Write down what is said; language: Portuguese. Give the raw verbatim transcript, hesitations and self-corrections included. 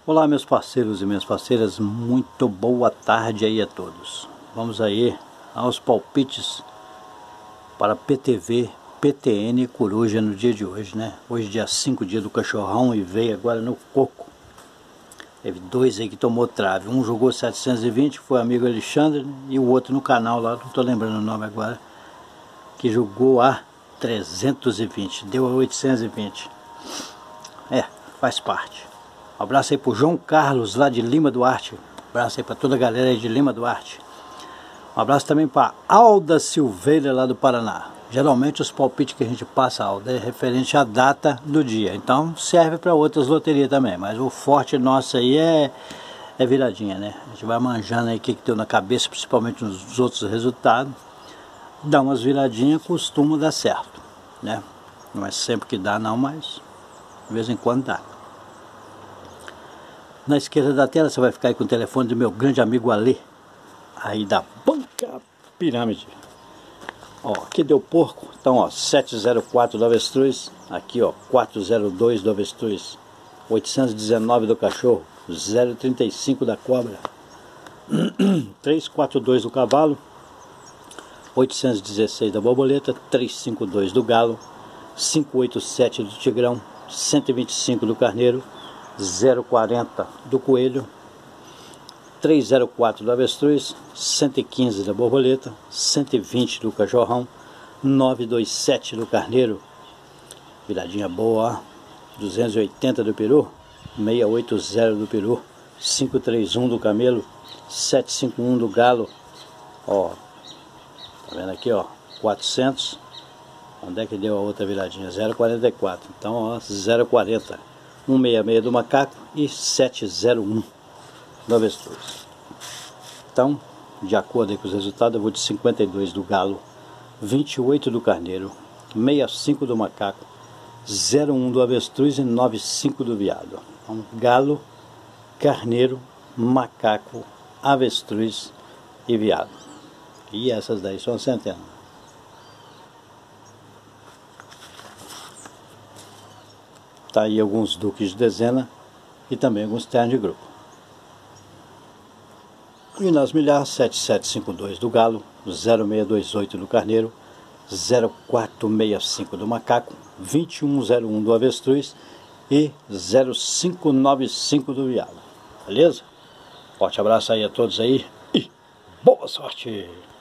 Olá, meus parceiros e minhas parceiras, muito boa tarde aí a todos. Vamos aí aos palpites para P T V, P T N e Coruja no dia de hoje, né? Hoje dia cinco, dia do cachorrão, e veio agora no coco. Teve dois aí que tomou trave, um jogou setecentos e vinte, foi o amigo Alexandre, né? E o outro no canal lá, não tô lembrando o nome agora, que jogou a trezentos e vinte, deu a oitocentos e vinte. É, faz parte. Um abraço aí pro João Carlos lá de Lima Duarte. Um abraço aí pra toda a galera aí de Lima Duarte. Um abraço também pra Alda Silveira lá do Paraná. Geralmente os palpites que a gente passa, Alda, é referente à data do dia. Então serve para outras loterias também. Mas o forte nosso aí é, é viradinha, né? A gente vai manjando aí o que, que deu na cabeça, principalmente nos outros resultados. Dá umas viradinhas, costuma dar certo, né? Não é sempre que dá não, mas de vez em quando dá. Na esquerda da tela você vai ficar aí com o telefone do meu grande amigo Alê, aí da Banca Pirâmide. Ó, aqui deu porco, então ó, sete zero quatro do avestruz, aqui ó, quatro zero dois do avestruz, oitocentos e dezenove do cachorro, zero trinta e cinco da cobra, trezentos e quarenta e dois do cavalo, oitocentos e dezesseis da borboleta, trezentos e cinquenta e dois do galo, quinhentos e oitenta e sete do tigrão, cento e vinte e cinco do carneiro, zero quarenta do coelho, trezentos e quatro do avestruz, cento e quinze da borboleta, cento e vinte do cachorrão, novecentos e vinte e sete do carneiro, viradinha boa, ó, duzentos e oitenta do peru, seiscentos e oitenta do peru, quinhentos e trinta e um do camelo, setecentos e cinquenta e um do galo, ó, tá vendo aqui, ó, quatrocentos, onde é que deu a outra viradinha? zero quarenta e quatro, então ó, zero quarenta, cento e sessenta e seis do macaco e setecentos e um do avestruz. Então, de acordo aí com os resultados, eu vou de cinquenta e dois do galo, vinte e oito do carneiro, sessenta e cinco do macaco, zero um do avestruz e noventa e cinco do viado. Então, galo, carneiro, macaco, avestruz e viado. E essas daí são centenas. Tá aí alguns duques de dezena e também alguns ternos de grupo. E nas milhares, sete sete cinco dois do galo, zero seis dois oito do carneiro, zero quatro seis cinco do macaco, vinte e um zero um do avestruz e zero cinco nove cinco do viado. Beleza? Forte abraço aí a todos aí e boa sorte!